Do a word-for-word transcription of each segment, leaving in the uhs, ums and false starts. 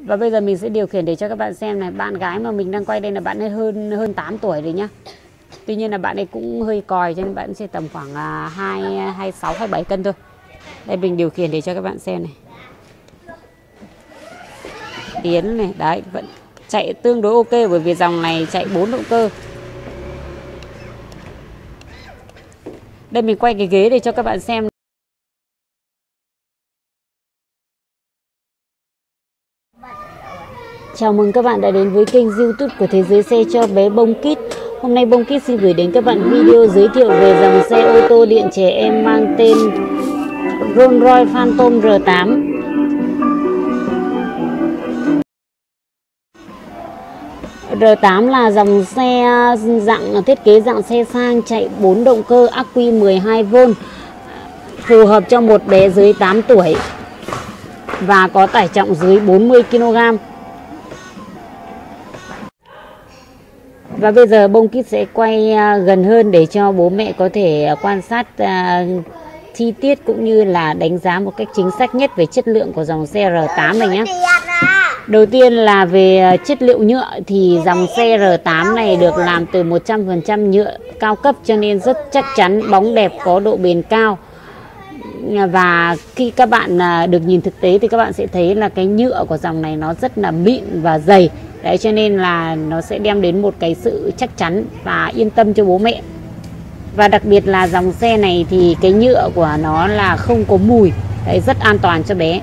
Và bây giờ mình sẽ điều khiển để cho các bạn xem này. Bạn gái mà mình đang quay đây là bạn ấy hơn hơn tám tuổi rồi nhá. Tuy nhiên là bạn ấy cũng hơi còi cho nên bạn sẽ tầm khoảng hai hai sáu hai bảy cân thôi. Đây mình điều khiển để cho các bạn xem này. Tiến này, đấy, vẫn chạy tương đối ok bởi vì dòng này chạy bốn động cơ. Đây mình quay cái ghế để cho các bạn xem. Chào mừng các bạn đã đến với kênh YouTube của Thế giới xe cho bé Bông Kit. Hôm nay Bông Kit xin gửi đến các bạn video giới thiệu về dòng xe ô tô điện trẻ em mang tên Rolls-Royce Phantom R tám. R tám là dòng xe dạng thiết kế dạng xe sang, chạy bốn động cơ, ắc quy mười hai vôn, phù hợp cho một bé dưới tám tuổi và có tải trọng dưới bốn mươi ki lô gam. Và bây giờ Bông Kit sẽ quay gần hơn để cho bố mẹ có thể quan sát uh, chi tiết cũng như là đánh giá một cách chính xác nhất về chất lượng của dòng xe R tám này nhé. Đầu tiên là về chất liệu nhựa thì dòng xe R tám này được làm từ một trăm phần trăm nhựa cao cấp cho nên rất chắc chắn, bóng đẹp, có độ bền cao. Và khi các bạn được nhìn thực tế thì các bạn sẽ thấy là cái nhựa của dòng này nó rất là mịn và dày. Đấy, cho nên là nó sẽ đem đến một cái sự chắc chắn và yên tâm cho bố mẹ. Và đặc biệt là dòng xe này thì cái nhựa của nó là không có mùi. Đấy, rất an toàn cho bé.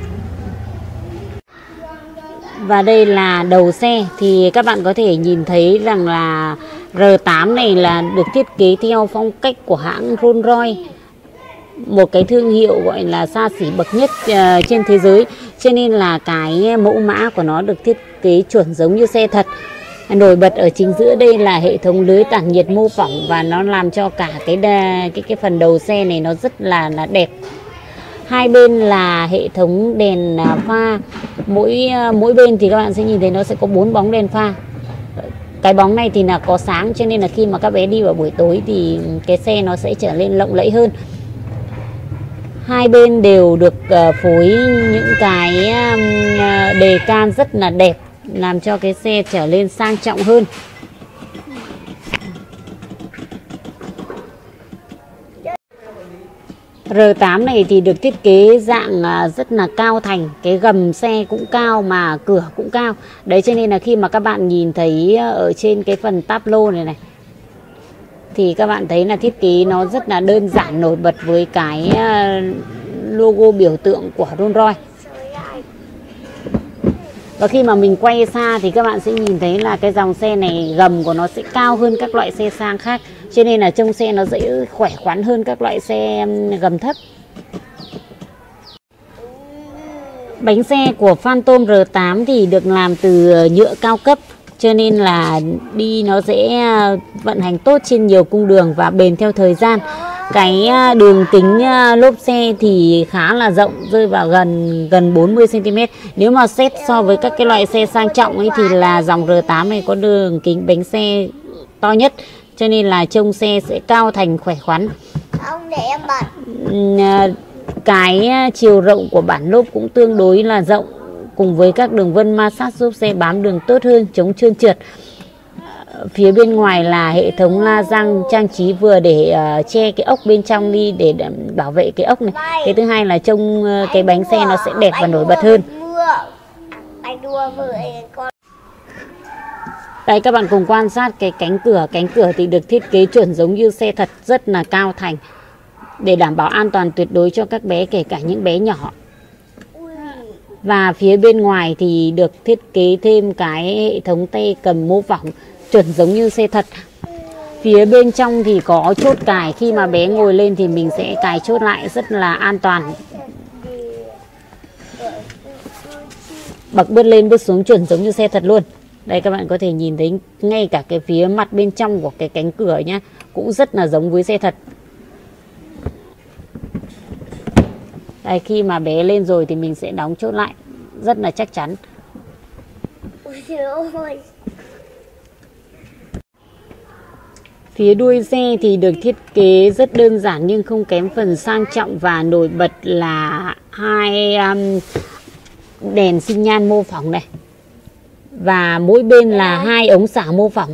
Và đây là đầu xe thì các bạn có thể nhìn thấy rằng là R tám này là được thiết kế theo phong cách của hãng Rolls-Royce, một cái thương hiệu gọi là xa xỉ bậc nhất uh, trên thế giới. Cho nên là cái mẫu mã của nó được thiết kế chuẩn giống như xe thật. Nổi bật ở chính giữa đây là hệ thống lưới tản nhiệt mô phỏng và nó làm cho cả cái đa, cái cái phần đầu xe này nó rất là là đẹp. Hai bên là hệ thống đèn pha, mỗi mỗi bên thì các bạn sẽ nhìn thấy nó sẽ có bốn bóng đèn pha. Cái bóng này thì là có sáng cho nên là khi mà các bé đi vào buổi tối thì cái xe nó sẽ trở nên lộng lẫy hơn. Hai bên đều được phối những cái đề can rất là đẹp, làm cho cái xe trở nên sang trọng hơn. R tám này thì được thiết kế dạng rất là cao thành, cái gầm xe cũng cao mà cửa cũng cao. Đấy cho nên là khi mà các bạn nhìn thấy ở trên cái phần táp lô này này thì các bạn thấy là thiết kế nó rất là đơn giản, nổi bật với cái logo biểu tượng của Rolls-Royce. Và khi mà mình quay xa thì các bạn sẽ nhìn thấy là cái dòng xe này gầm của nó sẽ cao hơn các loại xe sang khác. Cho nên là trông xe nó dễ khỏe khoắn hơn các loại xe gầm thấp. Bánh xe của Phantom R tám thì được làm từ nhựa cao cấp, cho nên là đi nó sẽ vận hành tốt trên nhiều cung đường và bền theo thời gian. Cái đường kính lốp xe thì khá là rộng, rơi vào gần gần bốn mươi xăng ti mét. Nếu mà xét so với các cái loại xe sang trọng ấy thì là dòng R tám này có đường kính bánh xe to nhất, cho nên là trông xe sẽ cao thành, khỏe khoắn. Ông để em bật. Cái chiều rộng của bản lốp cũng tương đối là rộng, cùng với các đường vân ma sát giúp xe bám đường tốt hơn, chống trơn trượt. Phía bên ngoài là hệ thống la răng trang trí vừa để uh, che cái ốc bên trong đi để bảo vệ cái ốc này. Cái thứ hai là trông uh, cái bánh xe nó sẽ đẹp và nổi bật hơn. Đây các bạn cùng quan sát cái cánh cửa. Cánh cửa thì được thiết kế chuẩn giống như xe thật, rất là cao thành để đảm bảo an toàn tuyệt đối cho các bé, kể cả những bé nhỏ. Và phía bên ngoài thì được thiết kế thêm cái hệ thống tay cầm mô phỏng chuẩn giống như xe thật. Phía bên trong thì có chốt cài, khi mà bé ngồi lên thì mình sẽ cài chốt lại rất là an toàn. Bậc bước lên bước xuống chuẩn giống như xe thật luôn. Đây các bạn có thể nhìn thấy ngay cả cái phía mặt bên trong của cái cánh cửa nhá, cũng rất là giống với xe thật. Đây, khi mà bé lên rồi thì mình sẽ đóng chốt lại rất là chắc chắn. Phía đuôi xe thì được thiết kế rất đơn giản nhưng không kém phần sang trọng, và nổi bật là hai um, đèn sinh nhan mô phỏng này. Và mỗi bên là hai ống xả mô phỏng.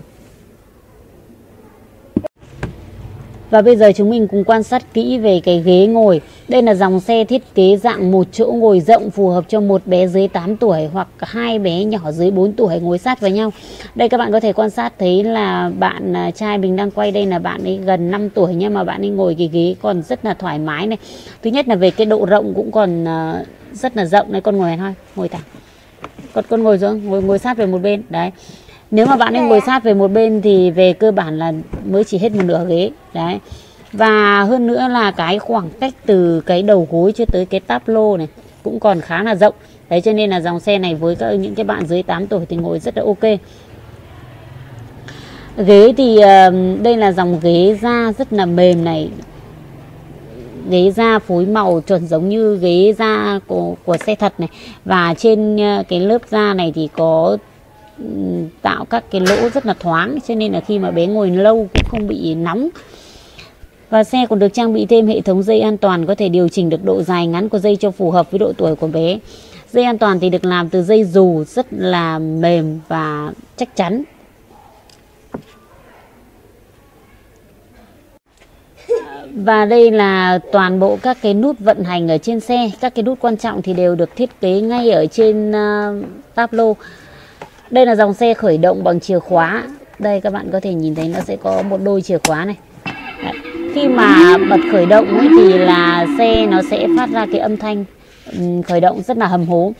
Và bây giờ chúng mình cùng quan sát kỹ về cái ghế ngồi. Đây là dòng xe thiết kế dạng một chỗ ngồi rộng, phù hợp cho một bé dưới tám tuổi hoặc hai bé nhỏ dưới bốn tuổi ngồi sát vào nhau. Đây các bạn có thể quan sát thấy là bạn trai mình đang quay, đây là bạn ấy gần năm tuổi nhưng mà bạn ấy ngồi cái ghế còn rất là thoải mái này. Thứ nhất là về cái độ rộng cũng còn rất là rộng này, con ngồi này thôi, ngồi thẳng. Con con ngồi xuống, ngồi ngồi sát về một bên. Đấy. Nếu mà bạn ấy ngồi sát về một bên thì về cơ bản là mới chỉ hết một nửa ghế. Đấy. Và hơn nữa là cái khoảng cách từ cái đầu gối cho tới cái táp lô này cũng còn khá là rộng. Đấy, cho nên là dòng xe này với các những cái bạn dưới tám tuổi thì ngồi rất là ok. Ghế thì đây là dòng ghế da rất là mềm này. Ghế da phối màu chuẩn giống như ghế da của, của xe thật này. Và trên cái lớp da này thì có tạo các cái lỗ rất là thoáng, cho nên là khi mà bé ngồi lâu cũng không bị nóng. Và xe còn được trang bị thêm hệ thống dây an toàn, có thể điều chỉnh được độ dài ngắn của dây cho phù hợp với độ tuổi của bé. Dây an toàn thì được làm từ dây dù rất là mềm và chắc chắn. Và đây là toàn bộ các cái nút vận hành ở trên xe. Các cái nút quan trọng thì đều được thiết kế ngay ở trên uh, táp lô. Đây là dòng xe khởi động bằng chìa khóa. Đây các bạn có thể nhìn thấy nó sẽ có một đôi chìa khóa này. Đấy. Khi mà bật khởi động ấy thì là xe nó sẽ phát ra cái âm thanh um, khởi động rất là hầm hố.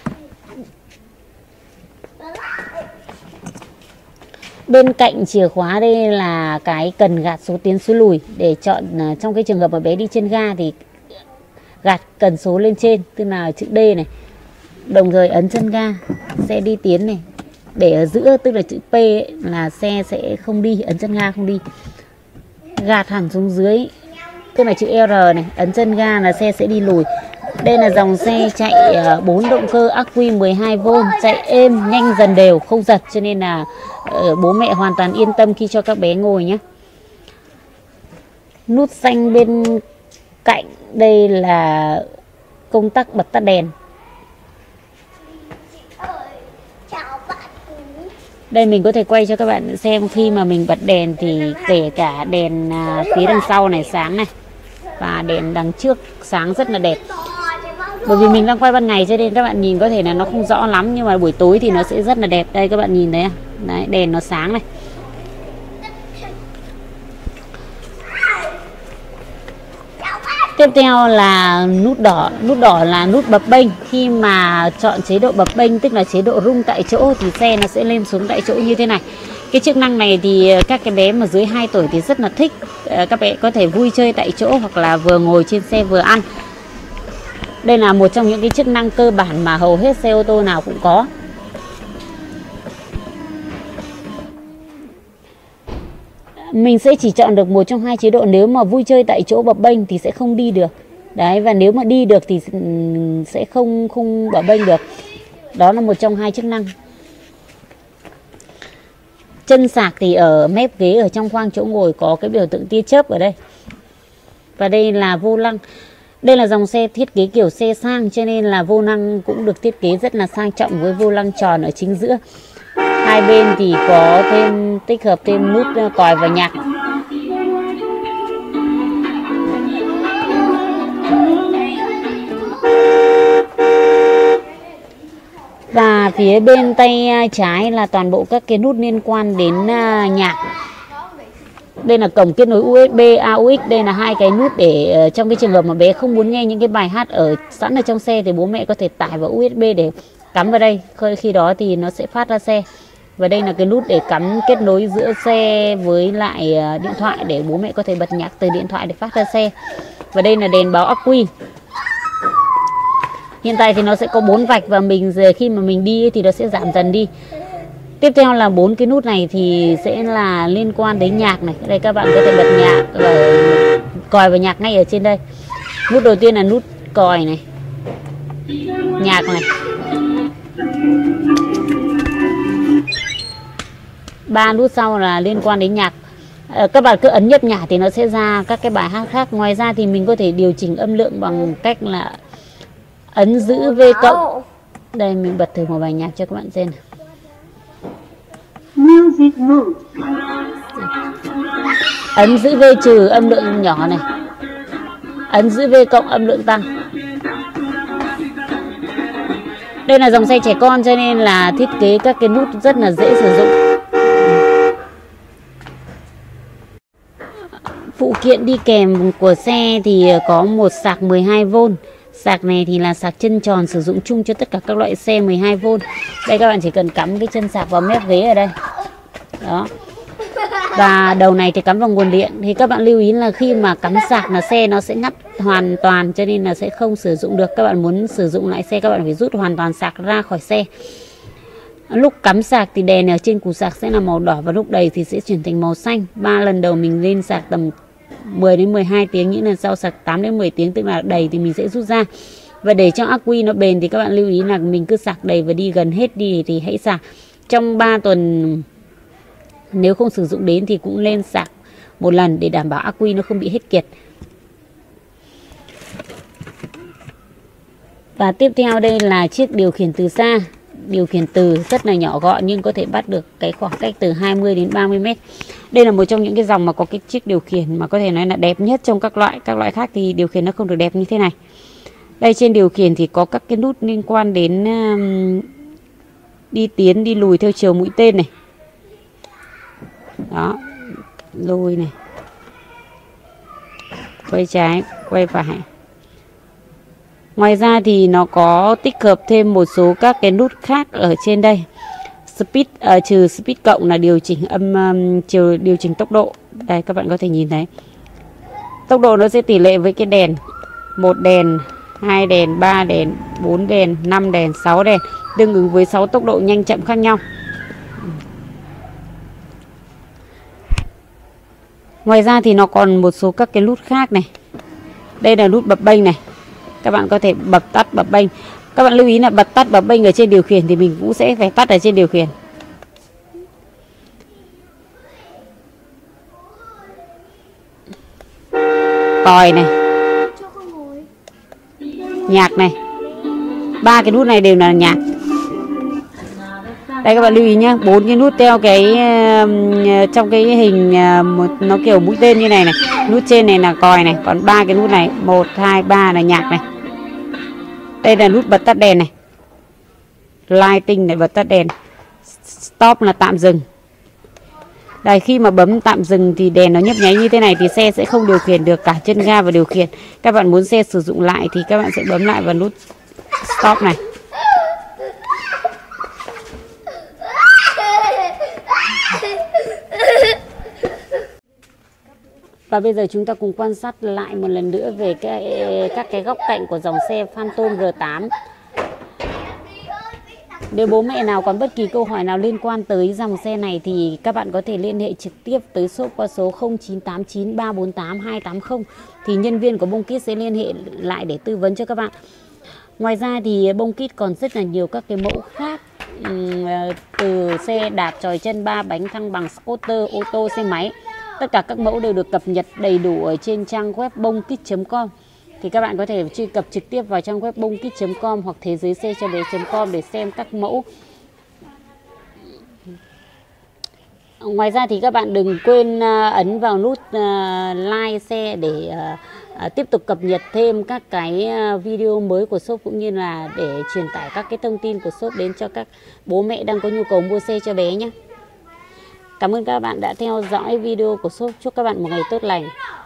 Bên cạnh chìa khóa đây là cái cần gạt số tiến số lùi, để chọn uh, trong cái trường hợp mà bé đi trên ga thì gạt cần số lên trên, tức là chữ D này. Đồng thời ấn chân ga, xe đi tiến này. Để ở giữa tức là chữ P ấy, là xe sẽ không đi, ấn chân ga không đi. Gạt hẳn xuống dưới tức là chữ R này, ấn chân ga là xe sẽ đi lùi. Đây là dòng xe chạy bốn động cơ ắc quy mười hai vôn, chạy êm, nhanh dần đều, không giật, cho nên là uh, bố mẹ hoàn toàn yên tâm khi cho các bé ngồi nhé. Nút xanh bên cạnh đây là công tắc bật tắt đèn. Đây mình có thể quay cho các bạn xem khi mà mình bật đèn thì kể cả đèn phía đằng sau này sáng này và đèn đằng trước sáng rất là đẹp. Bởi vì mình đang quay ban ngày cho nên các bạn nhìn có thể là nó không rõ lắm, nhưng mà buổi tối thì nó sẽ rất là đẹp. Đây các bạn nhìn thấy à? Đấy, đèn nó sáng này. Tiếp theo là nút đỏ. Nút đỏ là nút bập bênh. Khi mà chọn chế độ bập bênh tức là chế độ rung tại chỗ thì xe nó sẽ lên xuống tại chỗ như thế này. Cái chức năng này thì các cái bé mà dưới hai tuổi thì rất là thích. Các bé có thể vui chơi tại chỗ hoặc là vừa ngồi trên xe vừa ăn. Đây là một trong những cái chức năng cơ bản mà hầu hết xe ô tô nào cũng có. Mình sẽ chỉ chọn được một trong hai chế độ. Nếu mà vui chơi tại chỗ bập bênh thì sẽ không đi được. Đấy, và nếu mà đi được thì sẽ không không bập bênh được. Đó là một trong hai chức năng. Chân sạc thì ở mép ghế, ở trong khoang chỗ ngồi có cái biểu tượng tia chớp ở đây. Và đây là vô lăng. Đây là dòng xe thiết kế kiểu xe sang, cho nên là vô lăng cũng được thiết kế rất là sang trọng với vô lăng tròn ở chính giữa. Hai bên thì có thêm tích hợp thêm nút còi và nhạc. Và phía bên tay trái là toàn bộ các cái nút liên quan đến nhạc. Đây là cổng kết nối u ét bê, a u ích. Đây là hai cái nút để trong cái trường hợp mà bé không muốn nghe những cái bài hát ở sẵn ở trong xe thì bố mẹ có thể tải vào u ét bê để cắm vào đây. Khi đó thì nó sẽ phát ra xe. Và đây là cái nút để cắm kết nối giữa xe với lại điện thoại, để bố mẹ có thể bật nhạc từ điện thoại để phát ra xe. Và đây là đèn báo ắc quy. Hiện tại thì nó sẽ có bốn vạch và mình khi mà mình đi thì nó sẽ giảm dần đi. Tiếp theo là bốn cái nút này thì sẽ là liên quan đến nhạc này. Đây các bạn có thể bật nhạc và còi và nhạc ngay ở trên đây. Nút đầu tiên là nút còi này, nhạc này. Ba nút sau là liên quan đến nhạc. À, các bạn cứ ấn nhấp nhả thì nó sẽ ra các cái bài hát khác. Ngoài ra thì mình có thể điều chỉnh âm lượng bằng cách là ấn giữ V cộng Đây mình bật thử một bài nhạc cho các bạn xem. Music mode. Ấn giữ V trừ âm lượng nhỏ này, ấn giữ V cộng âm lượng tăng. Đây là dòng xe trẻ con cho nên là thiết kế các cái nút rất là dễ sử dụng. Phụ kiện đi kèm của xe thì có một sạc mười hai vôn. Sạc này thì là sạc chân tròn sử dụng chung cho tất cả các loại xe mười hai vôn. Đây các bạn chỉ cần cắm cái chân sạc vào mép ghế ở đây. Đó. Và đầu này thì cắm vào nguồn điện. Thì các bạn lưu ý là khi mà cắm sạc là xe nó sẽ ngắt hoàn toàn, cho nên là sẽ không sử dụng được. Các bạn muốn sử dụng lại xe các bạn phải rút hoàn toàn sạc ra khỏi xe. Lúc cắm sạc thì đèn ở trên củ sạc sẽ là màu đỏ, và lúc đầy thì sẽ chuyển thành màu xanh. Ba lần đầu mình lên sạc tầm mười đến mười hai tiếng, những lần sau sạc tám đến mười tiếng, tức là đầy thì mình sẽ rút ra. Và để cho ắc quy nó bền thì các bạn lưu ý là mình cứ sạc đầy và đi gần hết đi thì hãy sạc. Trong ba tuần nếu không sử dụng đến thì cũng lên sạc một lần để đảm bảo ắc quy nó không bị hết kiệt. Và tiếp theo đây là chiếc điều khiển từ xa. Điều khiển từ rất là nhỏ gọn nhưng có thể bắt được cái khoảng cách từ hai mươi đến ba mươi mét. Đây là một trong những cái dòng mà có cái chiếc điều khiển mà có thể nói là đẹp nhất trong các loại. Các loại khác thì điều khiển nó không được đẹp như thế này. Đây trên điều khiển thì có các cái nút liên quan đến um, đi tiến, đi lùi theo chiều mũi tên này. Đó, lùi này, quay trái, quay phải. Ngoài ra thì nó có tích hợp thêm một số các cái nút khác ở trên đây. Speed uh, trừ speed cộng là điều chỉnh âm um, chiều điều chỉnh tốc độ. Đây các bạn có thể nhìn thấy. Tốc độ nó sẽ tỷ lệ với cái đèn. Một đèn, hai đèn, ba đèn, bốn đèn, năm đèn, sáu đèn, tương ứng với sáu tốc độ nhanh chậm khác nhau. Ngoài ra thì nó còn một số các cái nút khác này. Đây là nút bập bênh này. Các bạn có thể bật tắt bập bênh. Các bạn lưu ý là bật tắt bập bênh ở trên điều khiển thì mình cũng sẽ phải tắt ở trên điều khiển. Còi này, nhạc này, ba cái nút này đều là nhạc. Đây các bạn lưu ý nhé, bốn cái nút theo cái uh, trong cái hình uh, một, nó kiểu mũi tên như này này. Nút trên này là còi này, còn ba cái nút này một, hai, ba là nhạc này. Đây là nút bật tắt đèn này, lighting này, bật tắt đèn. Stop là tạm dừng. Đây, khi mà bấm tạm dừng thì đèn nó nhấp nháy như thế này thì xe sẽ không điều khiển được cả chân ga và điều khiển. Các bạn muốn xe sử dụng lại thì các bạn sẽ bấm lại vào nút stop này. Và bây giờ chúng ta cùng quan sát lại một lần nữa về cái, các cái góc cạnh của dòng xe Phantom R tám. Nếu bố mẹ nào còn bất kỳ câu hỏi nào liên quan tới dòng xe này thì các bạn có thể liên hệ trực tiếp tới shop qua số không chín tám chín ba bốn tám hai tám không. Thì nhân viên của Bông Kit sẽ liên hệ lại để tư vấn cho các bạn. Ngoài ra thì Bông Kit còn rất là nhiều các cái mẫu khác, từ xe đạp, chòi chân, ba bánh, thăng bằng, scooter, ô tô, xe máy. Tất cả các mẫu đều được cập nhật đầy đủ ở trên trang web bongkit chấm com. Thì các bạn có thể truy cập trực tiếp vào trang web bongkit chấm com hoặc thế giới xe cho bé chấm com để xem các mẫu. Ngoài ra thì các bạn đừng quên ấn vào nút like, share để tiếp tục cập nhật thêm các cái video mới của shop, cũng như là để truyền tải các cái thông tin của shop đến cho các bố mẹ đang có nhu cầu mua xe cho bé nhé. Cảm ơn các bạn đã theo dõi video của shop. Chúc các bạn một ngày tốt lành.